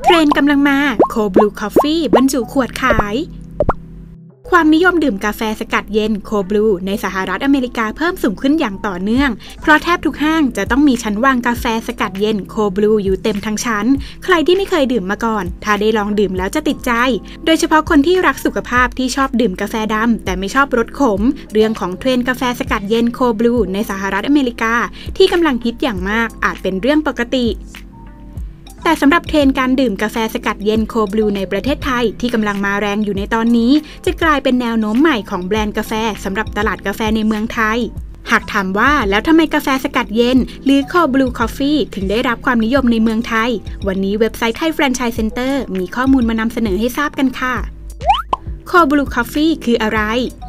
เทรนด์กำลังมาโคบลูคอฟฟี่บรรจุขวดขายความนิยมดื่มกาแฟสกัดเย็นโคบลูในสหรัฐอเมริกาเพิ่มสูงขึ้นอย่างต่อเนื่องเพราะแทบทุกห้างจะต้องมีชั้นวางกาแฟสกัดเย็นโคบลูอยู่เต็มทั้งชั้นใครที่ไม่เคยดื่มมาก่อนถ้าได้ลองดื่มแล้วจะติดใจโดยเฉพาะคนที่รักสุขภาพที่ชอบดื่มกาแฟดำแต่ไม่ชอบรสขมเรื่องของเทรนด์กาแฟสกัดเย็นโคบลูในสหรัฐอเมริกาที่กำลังฮิตอย่างมากอาจเป็นเรื่องปกติแต่สำหรับเทรนด์การดื่มกาแฟสกัดเย็นโคบลูในประเทศไทยที่กำลังมาแรงอยู่ในตอนนี้จะกลายเป็นแนวโน้มใหม่ของแบรนด์กาแฟสำหรับตลาดกาแฟในเมืองไทยหากถามว่าแล้วทำไมกาแฟสกัดเย็นหรือโคบลูคอฟฟี่ถึงได้รับความนิยมในเมืองไทยวันนี้เว็บไซต์ไทยแฟรนไชส์เซ็นเตอร์มีข้อมูลมานำเสนอให้ทราบกันค่ะโคบลูคอฟฟี่คืออะไร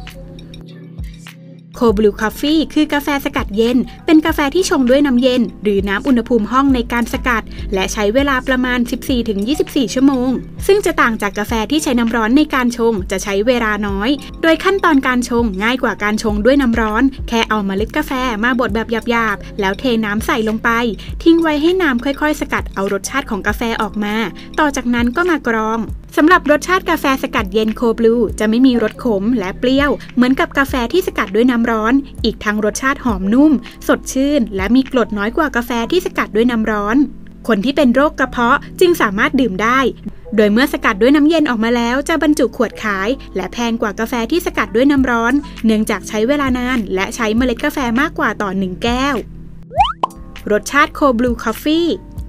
โคบลูคอฟฟี่คือกาแฟสกัดเย็นเป็นกาแฟที่ชงด้วยน้ำเย็นหรือน้ำอุณหภูมิห้องในการสกัดและใช้เวลาประมาณ 14-24 ชั่วโมงซึ่งจะต่างจากกาแฟที่ใช้น้ำร้อนในการชงจะใช้เวลาน้อยโดยขั้นตอนการชงง่ายกว่าการชงด้วยน้ำร้อนแค่เอาเมล็ดกาแฟมาบดแบบหยาบๆแล้วเทน้ำใส่ลงไปทิ้งไว้ให้น้ำค่อยๆสกัดเอารสชาติของกาแฟออกมาต่อจากนั้นก็มากรองสำหรับรสชาติกาแฟสกัดเย็นโคบลูจะไม่มีรสขมและเปรี้ยวเหมือนกับกาแฟที่สกัดด้วยน้ำร้อนอีกทั้งรสชาติหอมนุ่มสดชื่นและมีกรดน้อยกว่ากาแฟที่สกัดด้วยน้ำร้อนคนที่เป็นโรคกระเพาะจึงสามารถดื่มได้โดยเมื่อสกัดด้วยน้ำเย็นออกมาแล้วจะบรรจุขวดขายและแพงกว่ากาแฟที่สกัดด้วยน้ำร้อนเนื่องจากใช้เวลานานและใช้เมล็ดกาแฟมากกว่าต่อ1แก้วรสชาติโคบลูคอฟฟี่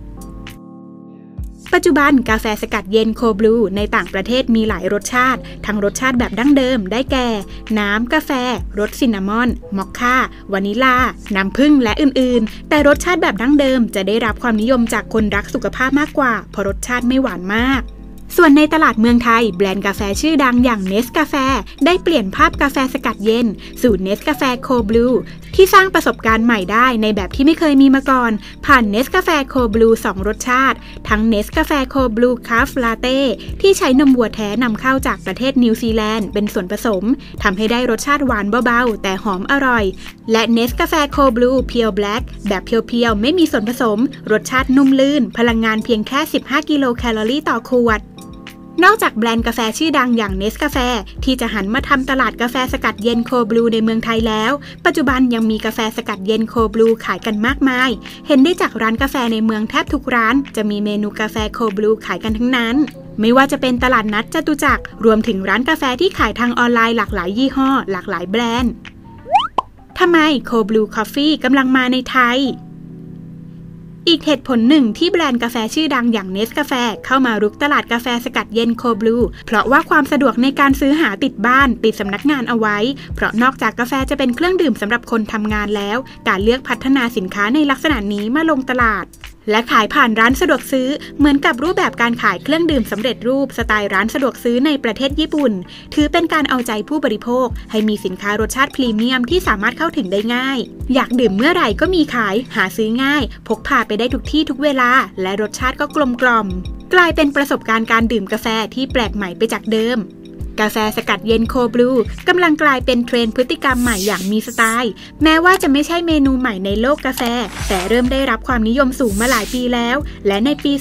ปัจจุบันกาแฟสกัดเย็นโคบลูในต่างประเทศมีหลายรสชาติทั้งรสชาติแบบดั้งเดิมได้แก่น้ำกาแฟรสซินนามอนมอคค่าวานิลลาน้ำผึ้งและอื่นๆแต่รสชาติแบบดั้งเดิมจะได้รับความนิยมจากคนรักสุขภาพมากกว่าเพราะรสชาติไม่หวานมากส่วนในตลาดเมืองไทยแบรนด์กาแฟชื่อดังอย่างเนสกาแฟได้เปลี่ยนภาพกาแฟสกัดเย็นสู่เนสกาแฟโคบลูที่สร้างประสบการณ์ใหม่ได้ในแบบที่ไม่เคยมีมาก่อนผ่านเนสกาแฟโคบลู2รสชาติทั้งเนสกาแฟโคบลูคาฟลาเต้ที่ใช้นมวัวแท้นำเข้าจากประเทศนิวซีแลนด์เป็นส่วนผสมทำให้ได้รสชาติหวานเบาๆแต่หอมอร่อยและเนสกาแฟโคบลูเพียวแบล็กแบบเพียวๆไม่มีส่วนผสมรสชาตินุ่มลื่นพลังงานเพียงแค่15กิโลแคลอรี่ต่อขวดนอกจากแบรนด์กาแฟชื่อดังอย่างเนสกาแฟที่จะหันมาทำตลาดกาแฟสกัดเย็นโคบลูในเมืองไทยแล้วปัจจุบันยังมีกาแฟสกัดเย็นโคบลูขายกันมากมายเห็นได้จากร้านกาแฟในเมืองแทบทุกร้านจะมีเมนูกาแฟโคบลูขายกันทั้งนั้นไม่ว่าจะเป็นตลาดนัดจตุจักรรวมถึงร้านกาแฟที่ขายทางออนไลน์หลากหลายยี่ห้อหลากหลายแบรนด์ทำไมโคบลูคอฟฟี่กำลังมาในไทยอีกเหตุผลหนึ่งที่แบรนด์กาแฟชื่อดังอย่างเนสกาแฟเข้ามารุกตลาดกาแฟสกัดเย็นโคบลูเพราะว่าความสะดวกในการซื้อหาติดบ้านติดสำนักงานเอาไว้เพราะนอกจากกาแฟจะเป็นเครื่องดื่มสำหรับคนทำงานแล้วการเลือกพัฒนาสินค้าในลักษณะนี้มาลงตลาดและขายผ่านร้านสะดวกซื้อเหมือนกับรูปแบบการขายเครื่องดื่มสำเร็จรูปสไตล์ร้านสะดวกซื้อในประเทศญี่ปุ่นถือเป็นการเอาใจผู้บริโภคให้มีสินค้ารสชาติพรีเมียมที่สามารถเข้าถึงได้ง่ายอยากดื่มเมื่อไหร่ก็มีขายหาซื้อง่ายพกพาไปได้ทุกที่ทุกเวลาและรสชาติก็กลมกล่อมกลายเป็นประสบการณ์การดื่มกาแฟที่แปลกใหม่ไปจากเดิมกาแฟสกัดเย็นโคบลูกำลังกลายเป็นเทรนด์พฤติกรรมใหม่อย่างมีสไตล์แม้ว่าจะไม่ใช่เมนูใหม่ในโลกกาแฟแต่เริ่มได้รับความนิยมสูงมาหลายปีแล้วและในปี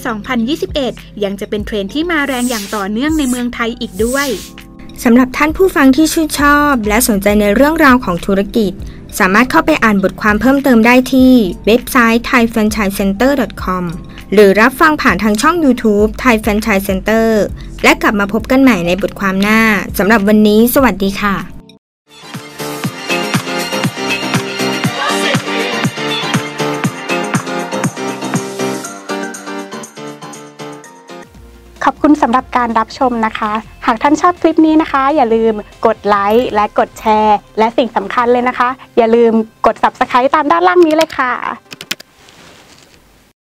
2021 ยังจะเป็นเทรนด์ที่มาแรงอย่างต่อเนื่องในเมืองไทยอีกด้วยสำหรับท่านผู้ฟังที่ชื่นชอบและสนใจในเรื่องราวของธุรกิจสามารถเข้าไปอ่านบทความเพิ่มเติมได้ที่เว็บไซต์ thaifranchisecenter.com หรือรับฟังผ่านทางช่อง YouTube Thai Franchise Center และกลับมาพบกันใหม่ในบทความหน้าสำหรับวันนี้สวัสดีค่ะขอบคุณสำหรับการรับชมนะคะหากท่านชอบคลิปนี้นะคะอย่าลืมกดไลค์และกดแชร์และสิ่งสำคัญเลยนะคะอย่าลืมกด Subscribe ตามด้านล่างนี้เลยค่ะ